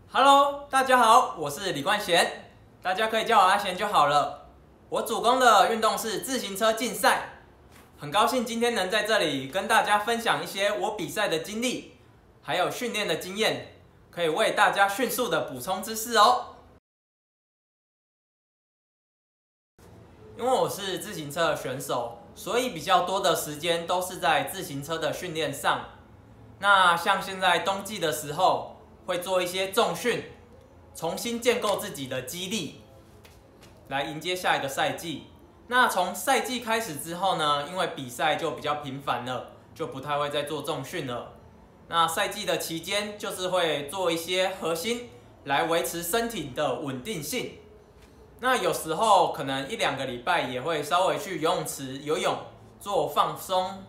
Hello， 大家好，我是李冠贤，大家可以叫我阿贤就好了。我主攻的运动是自行车竞赛，很高兴今天能在这里跟大家分享一些我比赛的经历，还有训练的经验，可以为大家迅速的补充知识哦。因为我是自行车的选手，所以比较多的时间都是在自行车的训练上。那像现在冬季的时候，会做一些重训，重新建构自己的肌力，来迎接下一个赛季。那从赛季开始之后呢，因为比赛就比较频繁了，就不太会再做重训了。那赛季的期间，就是会做一些核心，来维持身体的稳定性。那有时候可能1-2个礼拜也会稍微去游泳池游泳，做放松。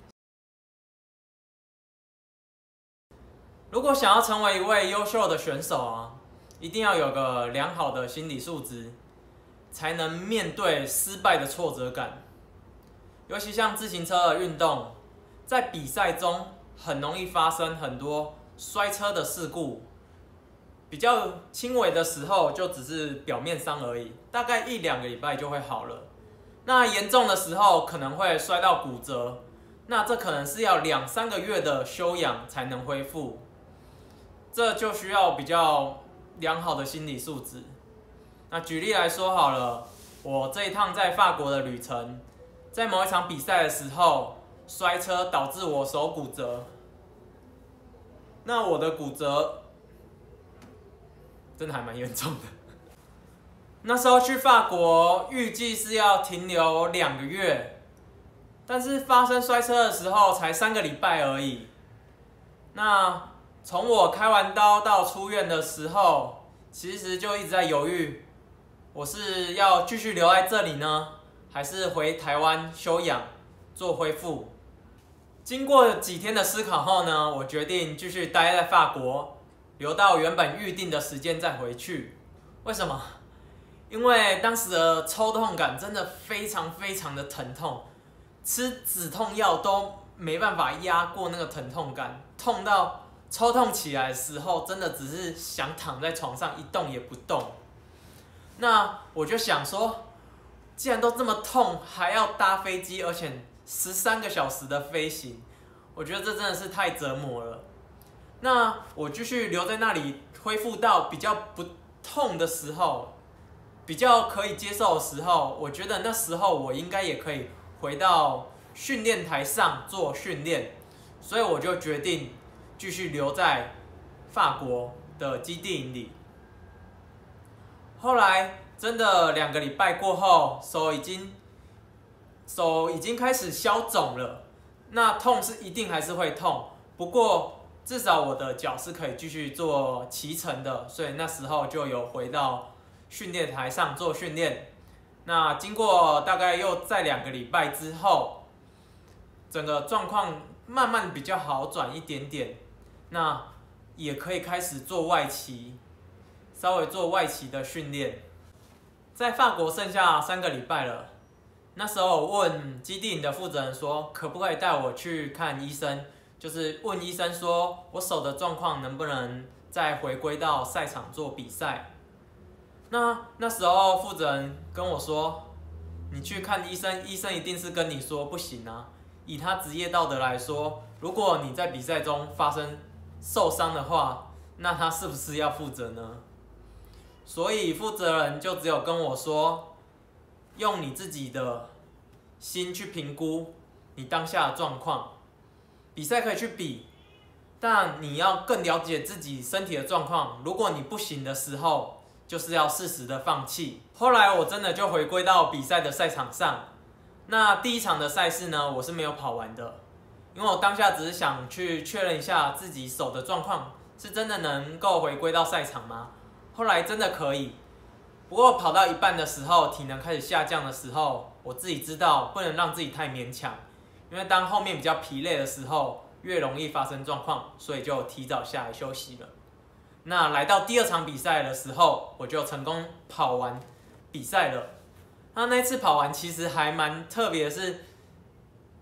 如果想要成为一位优秀的选手啊，一定要有个良好的心理素质，才能面对失败的挫折感。尤其像自行车的运动，在比赛中很容易发生很多摔车的事故。比较轻微的时候就只是表面伤而已，大概1-2个礼拜就会好了。那严重的时候可能会摔到骨折，那这可能是要2-3个月的休养才能恢复。这就需要比较良好的心理素质。那举例来说好了，我这一趟在法国的旅程，在某一场比赛的时候摔车导致我手骨折。那我的骨折真的还蛮严重的。那时候去法国预计是要停留2个月，但是发生摔车的时候才3个礼拜而已。那从我开完刀到出院的时候，其实就一直在犹豫，我是要继续留在这里呢，还是回台湾休养做恢复。经过几天的思考后呢，我决定继续待在法国，留到原本预定的时间再回去。为什么？因为当时的抽痛感真的非常的疼痛，吃止痛药都没办法压过那个疼痛感，痛到抽痛起来的时候，真的只是想躺在床上一动也不动。那我就想说，既然都这么痛，还要搭飞机，而且13个小时的飞行，我觉得这真的是太折磨了。那我继续留在那里，恢复到比较不痛的时候，比较可以接受的时候，我觉得那时候我应该也可以回到训练台上做训练，所以我就决定继续留在法国的基地营里。后来真的2个礼拜过后，手已经开始消肿了。那痛是一定还是会痛，不过至少我的脚是可以继续做骑乘的，所以那时候就有回到训练台上做训练。那经过大概又在2个礼拜之后，整个状况慢慢比较好转一点点，那也可以开始做外骑，稍微做外骑的训练。在法国剩下3个礼拜了，那时候我问基地营的负责人说，可不可以带我去看医生，就是问医生说我手的状况能不能再回归到赛场做比赛。那时候负责人跟我说，你去看医生，医生一定是跟你说不行啊。以他职业道德来说，如果你在比赛中发生受伤的话，那他是不是要负责呢？所以负责人就只有跟我说，用你自己的心去评估你当下的状况。比赛可以去比，但你要更了解自己身体的状况。如果你不行的时候，就是要适时的放弃。后来我真的就回归到比赛的赛场上。那第1场的赛事呢，我是没有跑完的，因为我当下只是想去确认一下自己手的状况是真的能够回归到赛场吗？后来真的可以，不过跑到一半的时候，体能开始下降的时候，我自己知道不能让自己太勉强，因为当后面比较疲累的时候，越容易发生状况，所以就提早下来休息了。那来到第2场比赛的时候，我就成功跑完比赛了。那次跑完其实还蛮特别的是，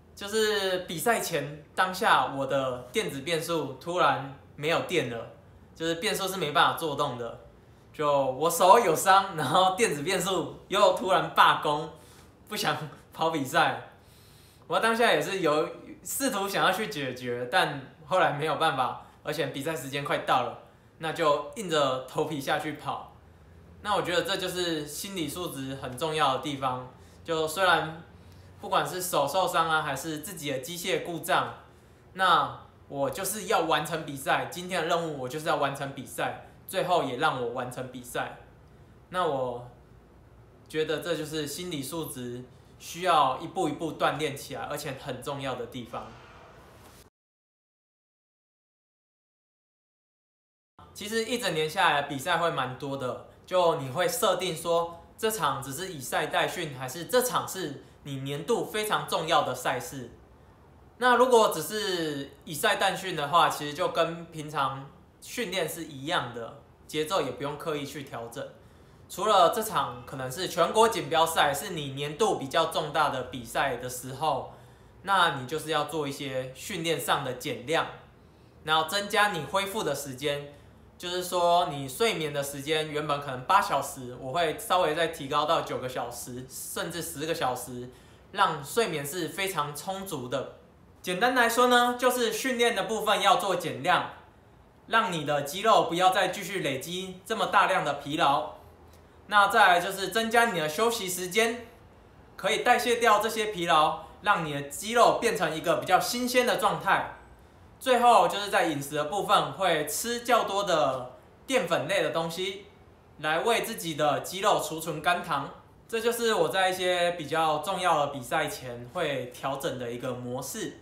就是比赛前当下我的电子变速突然没有电了， 就是变速是没办法做动的。就我手有伤，然后电子变速又突然罢工，不想跑比赛。我当下也是有试图想要去解决，但后来没有办法，而且比赛时间快到了，那就硬着头皮下去跑。那我觉得这就是心理素质很重要的地方。就虽然不管是手受伤啊，还是自己的机械故障，那我就是要完成比赛。今天的任务我就是要完成比赛。最后也让我完成比赛，那我觉得这就是心理素质需要一步一步锻炼起来，而且很重要的地方。其实一整年下来，比赛会蛮多的，就你会设定说这场只是以赛代训，还是这场是你年度非常重要的赛事。那如果只是以赛代训的话，其实就跟平常训练是一样的，节奏也不用刻意去调整。除了这场可能是全国锦标赛，是你年度比较重大的比赛的时候，那你就是要做一些训练上的减量，然后增加你恢复的时间。就是说，你睡眠的时间原本可能8小时，我会稍微再提高到9个小时，甚至10个小时，让睡眠是非常充足的。简单来说呢，就是训练的部分要做减量。让你的肌肉不要再继续累积这么大量的疲劳，那再来就是增加你的休息时间，可以代谢掉这些疲劳，让你的肌肉变成一个比较新鲜的状态。最后就是在饮食的部分，会吃较多的淀粉类的东西，来为自己的肌肉储存肝糖。这就是我在一些比较重要的比赛前会调整的一个模式。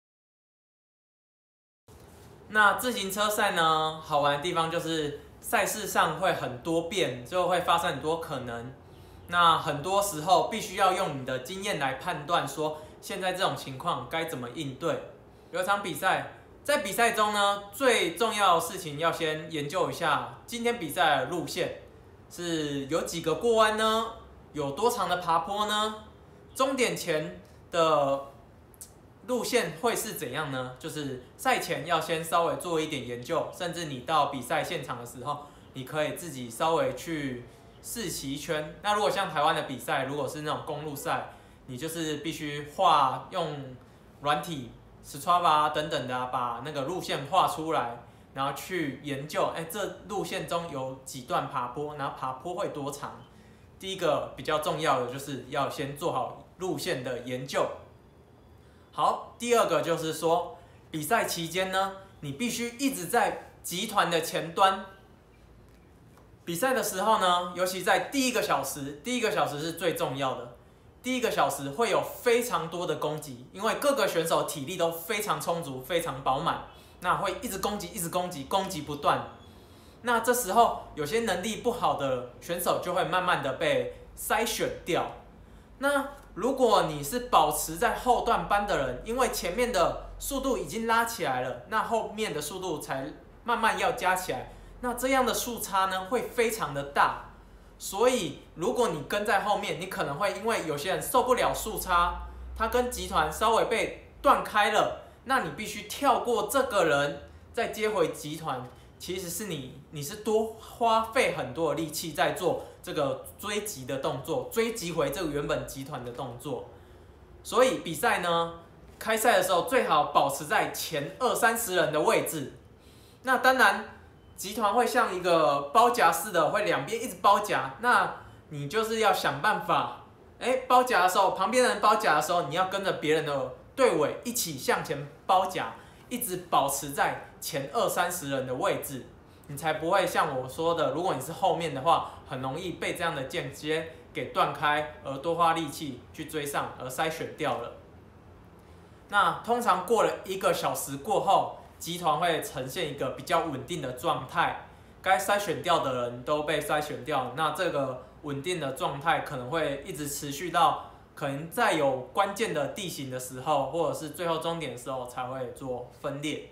那自行车赛呢，好玩的地方就是赛事上会很多变，就会发生很多可能。那很多时候必须要用你的经验来判断，说现在这种情况该怎么应对。有一场比赛，在比赛中呢，最重要的事情要先研究一下今天比赛的路线是有几个过弯呢？有多长的爬坡呢？终点前的路线会是怎样呢？就是赛前要先稍微做一点研究，甚至你到比赛现场的时候，你可以自己稍微去试骑一圈。那如果像台湾的比赛，如果是那种公路赛，你就是必须用软体、Strava 等等的把那个路线画出来，然后去研究，这路线中有几段爬坡，然后爬坡会多长。第一个比较重要的就是要先做好路线的研究。好，第二个就是说，比赛期间呢，你必须一直在集团的前端。比赛的时候呢，尤其在第一个小时是最重要的。第一个小时会有非常多的攻击，因为各个选手体力都非常充足、非常饱满，那会一直攻击、一直攻击，攻击不断。那这时候有些能力不好的选手就会慢慢的被筛选掉。那如果你是保持在后段班的人，因为前面的速度已经拉起来了，那后面的速度才慢慢要加起来，那这样的速差呢会非常的大。所以如果你跟在后面，你可能会因为有些人受不了速差，他跟集团稍微被断开了，那你必须跳过这个人，再接回集团。其实是你是多花费很多的力气在做这个追击的动作，追击回这个原本集团的动作。所以比赛呢，开赛的时候最好保持在前20-30人的位置。那当然，集团会像一个包夹似的，会两边一直包夹。那你就是要想办法，包夹的时候，旁边的人包夹的时候，你要跟着别人的队尾一起向前包夹。一直保持在前20-30人的位置，你才不会像我说的，如果你是后面的话，很容易被这样的间接给断开，而多花力气去追上，而筛选掉了。那通常过了1个小时过后，集团会呈现一个比较稳定的状态，该筛选掉的人都被筛选掉，那这个稳定的状态可能会一直持续到可能在有关键的地形的时候，或者是最后终点的时候才会做分裂。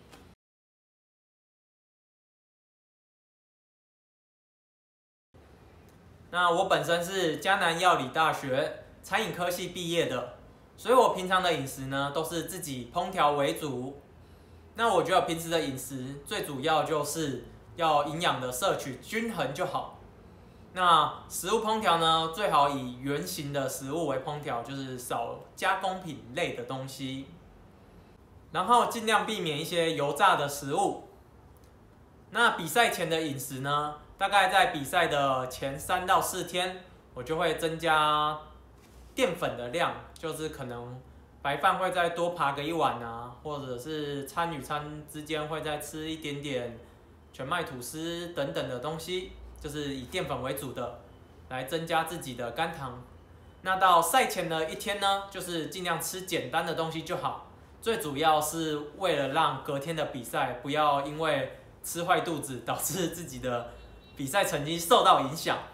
那我本身是嘉南药理大学餐饮科系毕业的，所以我平常的饮食呢都是自己烹调为主。 那我觉得平时的饮食最主要就是要营养的摄取均衡就好。那食物烹调呢，最好以原型的食物为烹调，就是少加工品类的东西，然后尽量避免一些油炸的食物。那比赛前的饮食呢，大概在比赛的前3到4天，我就会增加淀粉的量，就是可能白饭会再多扒个1碗啊，或者是餐与餐之间会再吃一点点全麦吐司等等的东西，就是以淀粉为主的，来增加自己的肝糖。那到赛前的1天呢，就是尽量吃简单的东西就好，最主要是为了让隔天的比赛不要因为吃坏肚子导致自己的比赛成绩受到影响。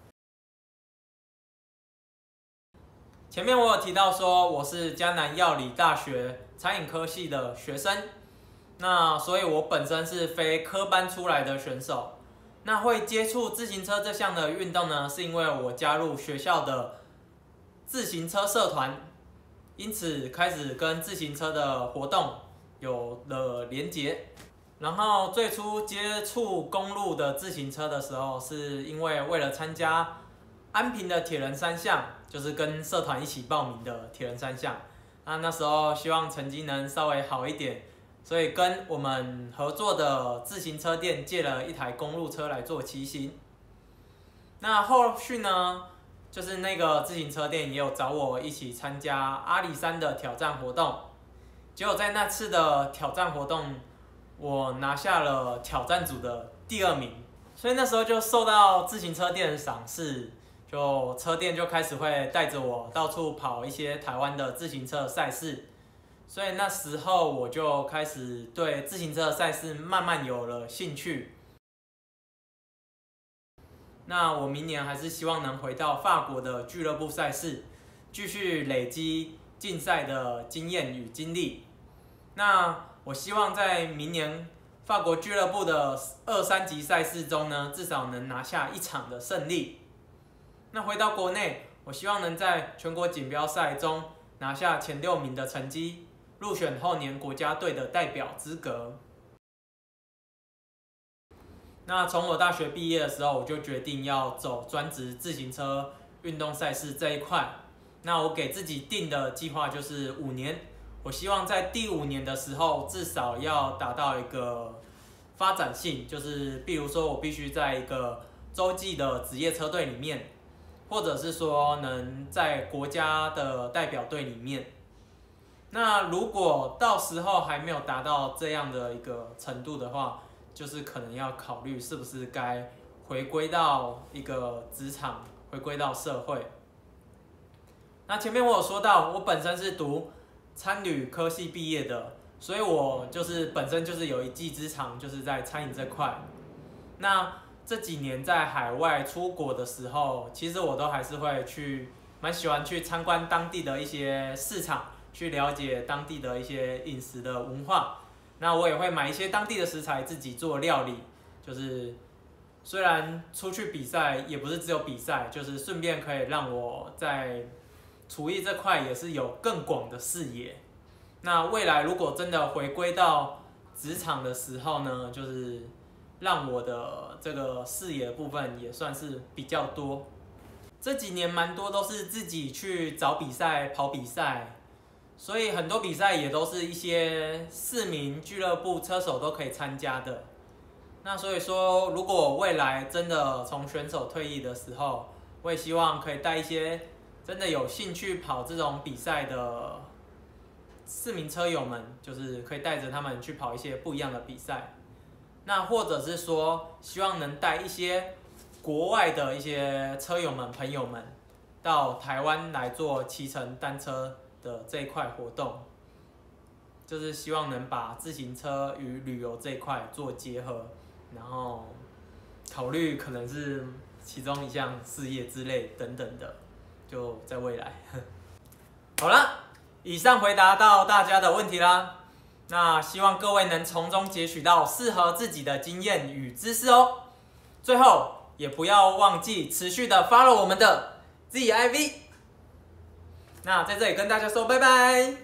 前面我有提到说我是嘉南药理大学餐饮科系的学生，那所以我本身是非科班出来的选手。那会接触自行车这项的运动呢，是因为我加入学校的自行车社团，因此开始跟自行车的活动有了连结。然后最初接触公路的自行车的时候，是因为了参加安平的铁人3项，就是跟社团一起报名的铁人3项。那时候希望成绩能稍微好一点，所以跟我们合作的自行车店借了一台公路车来做骑行。那后续呢，就是那个自行车店也有找我一起参加阿里山的挑战活动。结果在那次的挑战活动，我拿下了挑战组的第2名，所以那时候就受到自行车店的赏识，就车店就开始会带着我到处跑一些台湾的自行车赛事，所以那时候我就开始对自行车赛事慢慢有了兴趣。那我明年还是希望能回到法国的俱乐部赛事，继续累积竞赛的经验与经历。那我希望在明年法国俱乐部的2、3级赛事中呢，至少能拿下1场的胜利。那回到国内，我希望能在全国锦标赛中拿下前6名的成绩，入选后年国家队的代表资格。那从我大学毕业的时候，我就决定要走专职自行车运动赛事这一块。那我给自己定的计划就是5年，我希望在第5年的时候，至少要达到一个发展性，就是比如说我必须在一个洲际的职业车队里面，或者是说能在国家的代表队里面。那如果到时候还没有达到这样的一个程度的话，就是可能要考虑是不是该回归到一个职场，回归到社会。那前面我有说到，我本身是读餐旅科系毕业的，所以我就是本身就是有一技之长，就是在餐饮这块。那这几年在海外出国的时候，其实我都还是会蛮喜欢去参观当地的一些市场，去了解当地的一些饮食的文化。那我也会买一些当地的食材自己做料理，就是虽然出去比赛也不是只有比赛，就是顺便可以让我在厨艺这块也是有更广的视野。那未来如果真的回归到职场的时候呢，就是让我的这个视野的部分也算是比较多。这几年蛮多都是自己去找比赛、跑比赛。所以很多比赛也都是一些市民俱乐部车手都可以参加的。那所以说，如果未来真的从选手退役的时候，我也希望可以带一些真的有兴趣跑这种比赛的市民车友们，就是可以带着他们去跑一些不一样的比赛。那或者是说，希望能带一些国外的一些车友们、朋友们到台湾来做骑乘单车的这一块活动，就是希望能把自行车与旅游这一块做结合，然后考虑可能是其中一项事业之类等等的，就在未来。好了，以上回答到大家的问题啦。那希望各位能从中截取到适合自己的经验与知识哦。最后也不要忘记持续的 follow 我们的 ZIV。那在这里跟大家说拜拜。